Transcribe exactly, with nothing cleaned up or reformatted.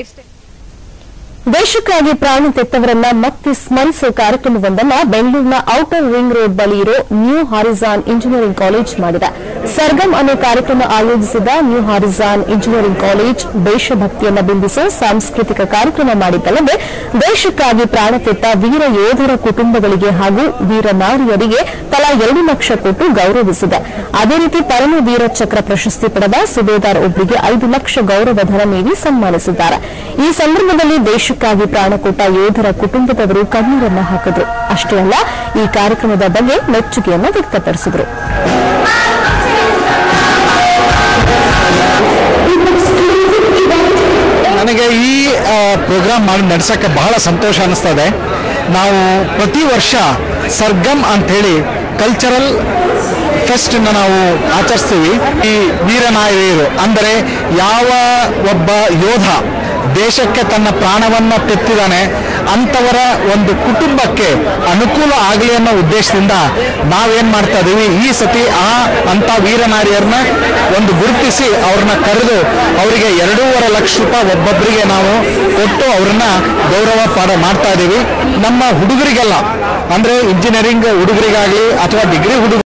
ದೇಶಕ್ಕಾಗಿ ಪ್ರಾಣ ತೆತ್ತವರನ್ನ ಮತ್ತೆ ಸ್ಮರಿಸುವ ಕಾರ್ಯಕ್ರಮವೊಂದನ್ನು ಬೆಂಗಳೂರಿನ ಔಟರ್ ರಿಂಗ್ ರೋಡ್ ಬಳಿ ಇರೋ ನ್ಯೂ ಹಾರಿಜಾನ್ ಇಂಜಿನಿಯರಿಂಗ್ ಕಾಲೇಜ್ ಮಾಡಿದೆ. ಸರ್ಗಮ್ ಅನ್ನೋ ಕಾರ್ಯಕ್ರಮ ಆಯೋಜಿಸಿದ ನ್ಯೂ ಹಾರಿಜಾನ್ ಇಂಜಿನಿಯರಿಂಗ್ ಕಾಲೇಜ್ ದೇಶಭಕ್ತಿಯನ್ನು ಬಿಂಬಿಸುವ ಸಾಂಸ್ಕೃತಿಕ ಕಾರ್ಯಕ್ರಮ ಮಾಡಿದ್ದಲ್ಲದೆ ದೇಶಕ್ಕಾಗಿ ಪ್ರಾಣ ತೆತ್ತ ವೀರ ಯೋಧರ ಕುಟುಂಬಗಳಿಗೆ ಹಾಗೂ ವೀರ ನಾರಿಯರಿಗೆ ತಲಾ ಎರಡು ಲಕ್ಷ ಕೊಟ್ಟು ಗೌರವಿಸಿದೆ. ಅದೇ ರೀತಿ ಪರಮ ವೀರ ಚಕ್ರ ಪ್ರಶಸ್ತಿ ಪಡೆದ ಸುಬೇದಾರ್ ಒಬ್ಬರಿಗೆ ಐದು ಲಕ್ಷ ಗೌರವಧನ ನೀಡಿ ಸನ್ಮಾನಿಸಿದ್ದಾರೆ. ಈ ಸಂದರ್ಭದಲ್ಲಿ ದೇಶಕ್ಕಾಗಿ ಪ್ರಾಣ ಕೊಟ್ಟ ಯೋಧರ ಕುಟುಂಬದವರು ಕಣ್ಣೀರನ್ನು ಹಾಕಿದ್ರು. ಅಷ್ಟೇ ಅಲ್ಲ, ಈ ಕಾರ್ಯಕ್ರಮದ ಬಗ್ಗೆ ಮೆಚ್ಚುಗೆಯನ್ನು ವ್ಯಕ್ತಪಡಿಸಿದರು. ನನಗೆ ಈ ಪ್ರೋಗ್ರಾಮ್ ಮಾಡಿ ನಡೆಸಕ್ಕೆ ಬಹಳ ಸಂತೋಷ ಅನಿಸ್ತದೆ. ನಾವು ಪ್ರತಿ ವರ್ಷ ಸರ್ಗಮ್ ಅಂಥೇಳಿ ಕಲ್ಚರಲ್ ಫೆಸ್ಟ್ ನಾವು ಆಚರಿಸ್ತೀವಿ. ಈ ವೀರನಾರಿಯರು ಅಂದರೆ ಯಾವ ಒಬ್ಬ ಯೋಧ ದೇಶಕ್ಕೆ ತನ್ನ ಪ್ರಾಣವನ್ನು ತೆತ್ತಿದ್ದಾನೆ ಅಂಥವರ ಒಂದು ಕುಟುಂಬಕ್ಕೆ ಅನುಕೂಲ ಆಗಲಿ ಅನ್ನೋ ಉದ್ದೇಶದಿಂದ ನಾವೇನು ಮಾಡ್ತಾ ಇದ್ದೀವಿ, ಈ ಸತಿ ಆ ಅಂಥ ವೀರನಾರಿಯರನ್ನ ಒಂದು ಗುರುತಿಸಿ ಅವ್ರನ್ನ ಕರೆದು ಅವರಿಗೆ ಎರಡೂವರೆ ಲಕ್ಷ ರೂಪಾಯಿ ಒಬ್ಬೊಬ್ಬರಿಗೆ ನಾವು ಕೊಟ್ಟು ಅವ್ರನ್ನ ಗೌರವ ಪಾಡ ಮಾಡ್ತಾ ಇದ್ದೀವಿ. ನಮ್ಮ ಹುಡುಗರಿಗೆಲ್ಲ ಅಂದರೆ ಇಂಜಿನಿಯರಿಂಗ್ ಹುಡುಗರಿಗಾಗಲಿ ಅಥವಾ ಡಿಗ್ರಿ ಹುಡುಗ